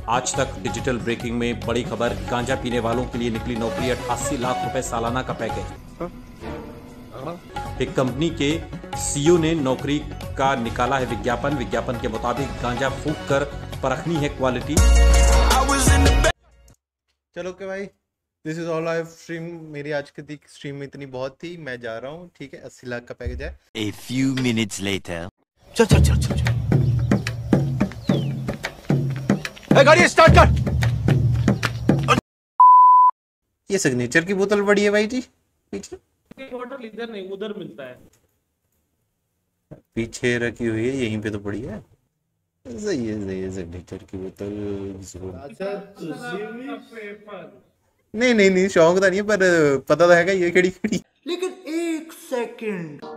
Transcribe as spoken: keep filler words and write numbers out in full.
आज तक digital breaking में बड़ी खबर, गांजा पीने वालों के लिए निकली नौकरी, अट्ठासी लाख रुपए सालाना का पैकेज। एक कंपनी के सीईओ ने नौकरी का निकाला है विज्ञापन। विज्ञापन के मुताबिक गांजा फूंक कर परखनी है क्वालिटी। चलो के भाई, this is all live stream. मेरी आज की स्ट्रीम में इतनी बहुत थी, मैं जा रहा हूँ। ठीक है, अस्सी लाख का पैकेज है। A few minutes later. चल चल चल चल चल। ए, गाड़ी स्टार्ट कर। ये सिग्नेचर की बोतल बड़ी है भाई जी, पीछे बॉटल इधर नहीं, उधर मिलता है। पीछे रखी हुई है, यहीं पे तो पड़ी है। सही है, सही है। सिग्नेचर की बोतल। नहीं नहीं नहीं, शौक तो नहीं है, पर पता तो है ये खड़ी खड़ी। लेकिन एक सेकंड